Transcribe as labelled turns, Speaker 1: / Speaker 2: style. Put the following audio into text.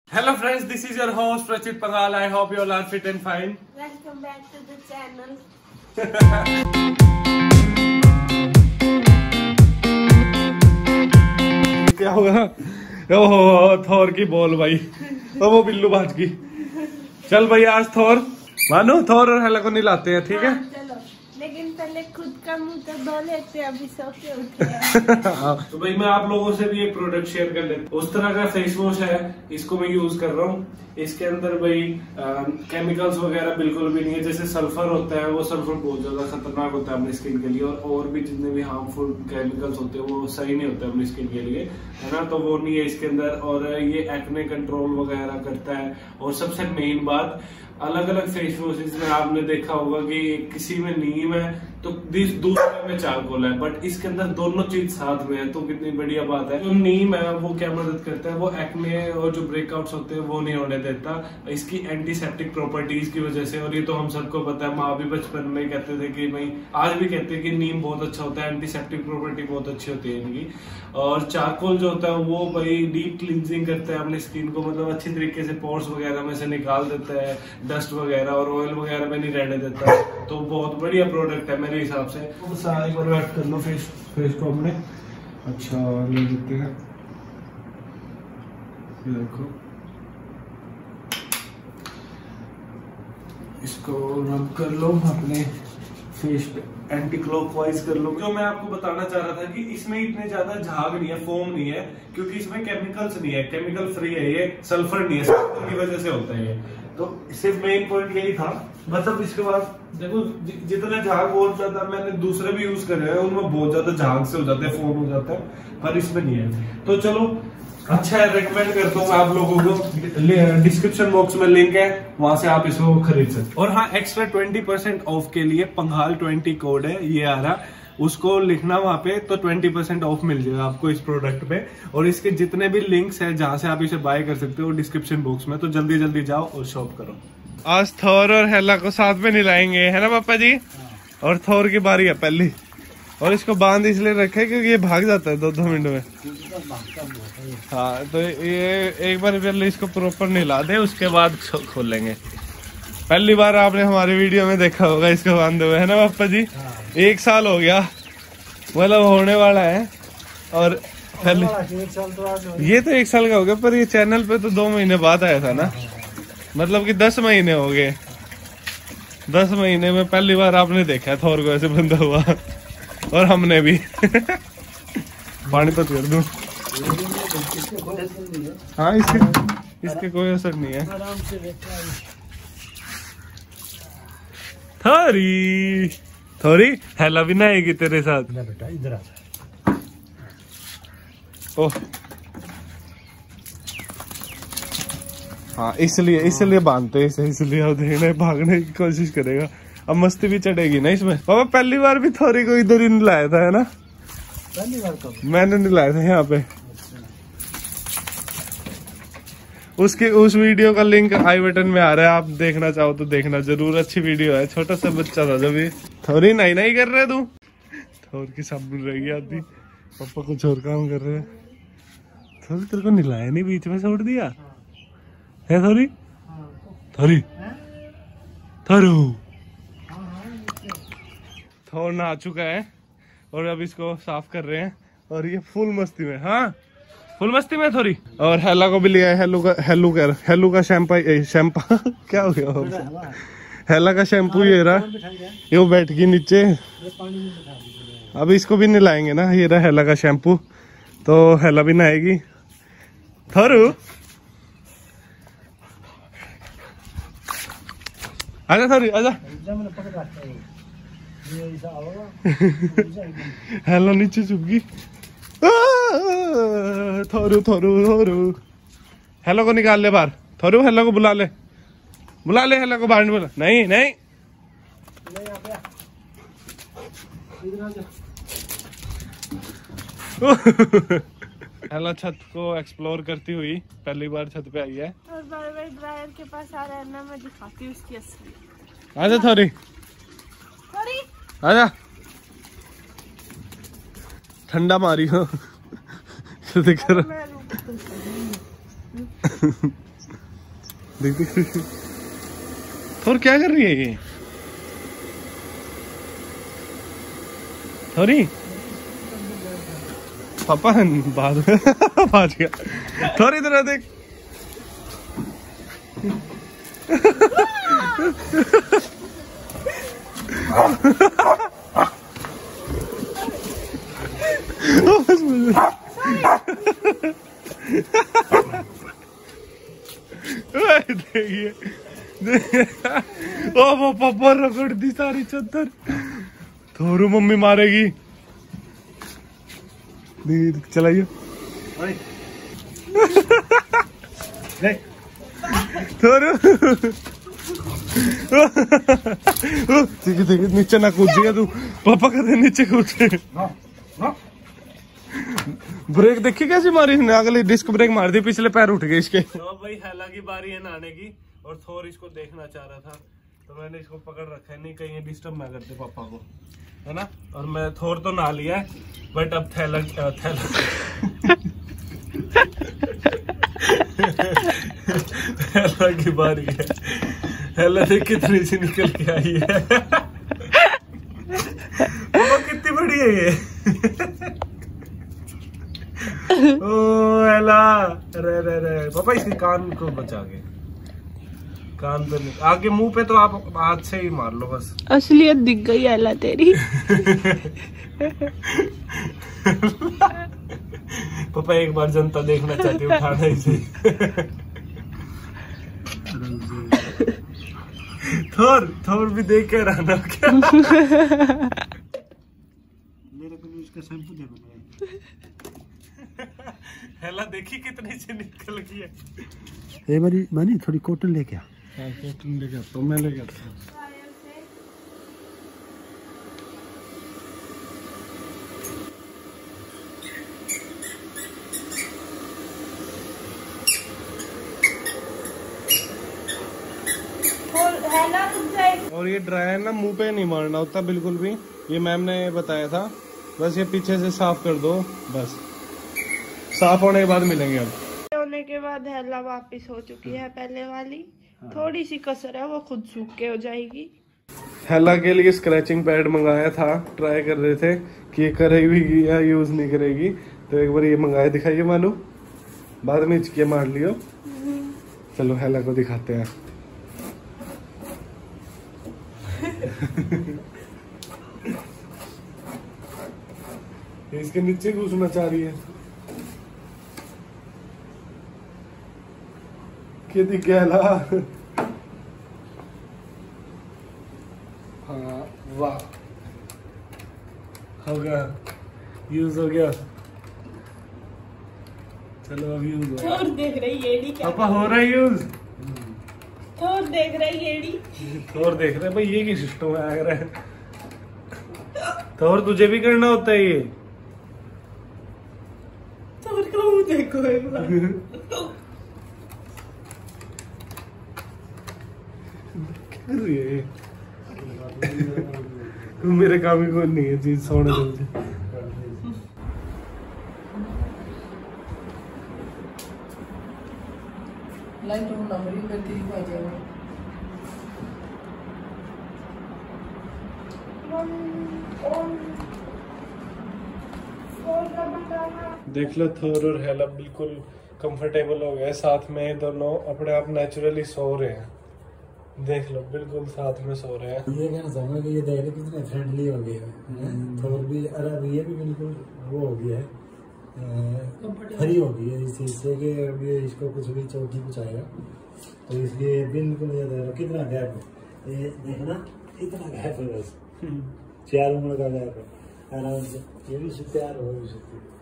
Speaker 1: Hello friends, this is your host Prachit Pangal. I hope you all are fit and fine.
Speaker 2: Welcome back to the channel.
Speaker 1: क्या होगा? ओहो थोर की ball भाई, तो वो बिल्लू भाज की। चल भाई आज थोर मानो थोर और हेला को नहीं लाते हैं, ठीक है?
Speaker 2: चलो, लेकिन पहले खुद का मुंह तो धो लेते हैं, अभी सो के उठे।
Speaker 1: तो भाई मैं आप लोगों से भी एक प्रोडक्ट शेयर कर लेता हूँ। उस तरह का फेस वॉश है, इसको मैं यूज कर रहा हूँ। इसके अंदर भाई केमिकल्स वगैरह बिल्कुल भी नहीं है। जैसे सल्फर होता है, वो सल्फर बहुत ज्यादा खतरनाक होता है अपनी स्किन के लिए, और भी जितने भी हार्मफुल केमिकल्स होते हैं वो सही नहीं होते अपनी स्किन के लिए, है ना। तो वो नहीं है इसके अंदर, और ये एक्ने कंट्रोल वगैरह करता है। और सबसे मेन बात, अलग अलग फेस वॉशेज में आपने देखा होगा कि किसी में नीम है तो दूसरे में चारकोल है, बट इसके अंदर दोनों चीज साथ में है, तो कितनी बढ़िया बात है। जो नीम है वो क्या मदद करता है, वो एक्ने और जो ब्रेकआउट्स होते हैं वो नहीं होने देता, इसकी एंटीसेप्टिक प्रॉपर्टीज की वजह से। और ये तो हम सबको पता है, माँ भी बचपन में कहते थे कि भाई, आज भी कहते हैं कि नीम बहुत अच्छा होता है, एंटीसेप्टिक प्रॉपर्टी बहुत अच्छी होती है इनकी। और चारकोल जो होता है वो भाई डीप क्लींजिंग करता है अपनी स्किन को, मतलब अच्छी तरीके से पोर्स वगैरह में से निकाल देता है, डस्ट वगैरह और ऑयल वगैरह में नहीं रहने देता। तो बहुत बढ़िया प्रोडक्ट है मेरे हिसाब से। तो सारे को ऐड कर लो फेस को अपने। अच्छा ले लेते हैं, ये देखो, इसको रब कर लो अपने फेस पे, एंटी क्लॉकवाइज कर लो। जो मैं आपको बताना चाह रहा था कि इसमें इतने ज्यादा झाग नहीं है, फोम नहीं है, क्योंकि इसमें केमिकल्स नहीं है, केमिकल फ्री है, ये सल्फर नहीं है, सल्फर की वजह से होता है ये। तो सिर्फ मेन पॉइंट यही था। मतलब इसके बाद देखो जितने झाग बहुत ज्यादा, मैंने दूसरे भी यूज करे हैं, उनमें बहुत ज्यादा झाग से हो जाते हैं, फोम हो जाता है, पर इसमें नहीं है। तो चलो अच्छा है, रेकमेंड करता हूँ आप लोगों को। डिस्क्रिप्शन बॉक्स में लिंक है, वहां से आप इसको खरीद सकते। और हाँ, एक्स्ट्रा 20% ऑफ के लिए पंघाल 20 कोड है, ये आ रहा, उसको लिखना वहां पे, तो 20% ऑफ मिल जाएगा आपको इस प्रोडक्ट पे। और इसके जितने भी लिंक्स हैं जहां से आप इसे बाय कर सकते हो, डिस्क्रिप्शन बॉक्स में, तो जल्दी जल्दी जाओ और शॉप करो। आज थोर और हेला को साथ में मिलाएंगे, है ना पापा जी? और थोर की बारी है पहली, और इसको बांध इसलिए रखे क्योंकि ये भाग जाता है 2-2 मिनट में। हाँ, तो ये एक बार पहले इसको प्रॉपर नहला दे, उसके बाद खोलेंगे। पहली बार आपने हमारी वीडियो में देखा होगा इसको बांधे हुए, है ना पापा जी? 1 साल हो गया, मतलब होने वाला है। और पहले ये तो 1 साल का हो गया, पर ये चैनल पे तो 2 महीने बाद आया था ना, मतलब कि 10 महीने हो गए। 10 महीने में पहली बार आपने देखा थोर को ऐसे बंधा हुआ, और हमने भी। पानी तो कर दूं। हाँ, इसके कोई असर नहीं है। थोरी थोरी हेला भी नहाएगी तेरे साथ।
Speaker 3: बेटा इधर आ।
Speaker 1: ओह हाँ, इसलिए बांधते इसे, इसलिए अब देखने भागने की कोशिश करेगा। अब मस्ती भी चढ़ेगी ना इसमें। पापा पहली बार भी थोड़ी को इधर ही नहीं लाया था, है ना?
Speaker 3: पहली बार कब?
Speaker 1: मैंने नहीं लाया था यहाँ पे। उस वीडियो का लिंक आई बटन में आ रहा है, आप देखना चाहो तो देखना जरूर, अच्छी वीडियो है। छोटा सा बच्चा था जब ये। थोड़ी नहीं कर रहे तू? थोड़ी की साबुन रहेगी आती, पापा कुछ और काम कर रहे हैं। थोड़ी तेरे को निलाया नहीं, बीच में छोड़ दिया है? थोड़ी थोड़ी थोरू थोड़ नहा चुका है, और अब इसको साफ कर रहे हैं, और ये फुल मस्ती में। हाँ, फुल मस्ती में थोड़ी। और हेला को भी लिया है, हेलू का शैम्पा क्या हो गया? हेला का शैम्पू ये रहा, ये वो बैठ गई नीचे। अब इसको भी नहलाएंगे ना, ये रहा हेला का शैम्पू, तो हेला भी नहाएगी। थोरू आजा, थोड़ी आजा। हेला नीचे चुप गई। थोरू थोरू थोरू, हेलो को निकाल ले बाहर। थोरू हेलो को बुला ले हेलो को बाहर। बोला नहीं नहीं। हेलो छत को एक्सप्लोर करती हुई पहली बार छत पे आई है,
Speaker 2: और बार-बार ड्रायर के पास आ रहा है ना, मैं दिखाती हूँ उसकी असली।
Speaker 1: आजा थोड़ी आजा, ठंडा मारी हो। देख देख थोर क्या कर रही है ये? थोरी पापा बाद बाज गया। थोड़ी इधर देख। देखिए ओ वो पापा रगड़ दी सारी चद्दर। थोरू मम्मी मारेगी। चलाइए थोरू। ठीक नीचे ना कूदेगा तू। पापा कहते नीचे कूदे। ब्रेक देखी कैसी मारी इसने? अगली डिस्क ब्रेक मार दी, पिछले पैर उठ गए इसके। तो भाई हेला की बारी है नहाने की और थोर इसको देखना चाह रहा था तो मैंने इसको पकड़ रखा है, नहीं कहीं डिस्टर्ब ना करते पापा को, है ना। और मैं थोर तो नहा लिया है बट अब थैला हेला की बारी है। हेला देख कितनी सी निकल के आई है। वो कितनी बड़ी है ये। ओ हेला रे पापा इसके कान को बचा के, कान पे नहीं, आगे मुंह पे तो आप हाथ से ही मार लो बस।
Speaker 2: असलियत दिख गई हेला तेरी।
Speaker 1: पापा एक बार जनता देखना चाहती है, उठाना इसे। थोर भी देख के रहना क्या।
Speaker 3: मेरे को इसका शैम्पू देना पड़ेगा।
Speaker 1: हेला देखी कितनी सी निकल गई है।
Speaker 3: ये बारी मानी थोड़ी कॉटन लेके आ।
Speaker 1: कॉटन लेके आता हूँ, मैं लेके आता हूँ। और ये ड्रायर ना मुंह पे नहीं मारना होता बिल्कुल भी, ये मैम ने बताया था। बस ये पीछे से साफ कर दो, बस साफ होने के बाद मिलेंगे। अब
Speaker 2: होने के बाद हेला वापस हो चुकी है पहले वाली। थोड़ी सी कसर है, वो खुद सूख के हो जाएगी।
Speaker 1: हेला के लिए स्क्रैचिंग पैड मंगाया था, ट्राई कर रहे थे कि ये करेगी या यूज नहीं करेगी, तो एक बार ये मंगाया दिखाइए मालूम, बाद में हिचके मार लियो। चलो हेला को दिखाते हैं। इसके नीचे घुसना चाह रही है। क्या दिख गया हेला? हाँ वाह, हो गया, यूज हो गया। चलो अब यूज हो गया।
Speaker 2: थोर देख रही येड़ी क्या?
Speaker 1: पापा हो रहा है यूज।
Speaker 2: थोर देख रही येड़ी।
Speaker 1: थोर देख रहे भाई, ये की सिस्टम है आ रहा है। थोर तुझे भी करना होता है ये।
Speaker 2: थोर का मुंह देखो एक बार।
Speaker 1: क्या कर रही है ये? मेरे काम ही कोई नहीं है चीज, सोने दो मुझे।
Speaker 3: लाइट ऑन नंबरिंग पे 3 आ जाएगा।
Speaker 1: देख लो थोर और हेला बिल्कुल कंफर्टेबल हो गए साथ में, दोनों अपने आप नेचुरली सो रहे हैं। देख लो बिल्कुल साथ में सो रहे हैं।
Speaker 3: ये कहना चाहूंगा कि ये देख लो कितने फ्रेंडली हो गए हैं। थोर भी, अरे ये भी बिल्कुल वो हो गया है, फ्री हो गई है इस चीज से कि अब ये इसको कुछ भी चोट नहीं पहुंचाएगा, तो इसलिए बिल्कुल ये देख लो कितना गैप है। ये देखना इतना गैप है, बस 4 उंगली का गैप है आराम से। ये भी तैयार हो सकती है।